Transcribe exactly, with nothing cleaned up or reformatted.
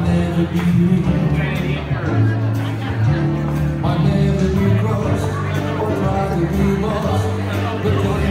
never be might never be crossed or try to be lost, but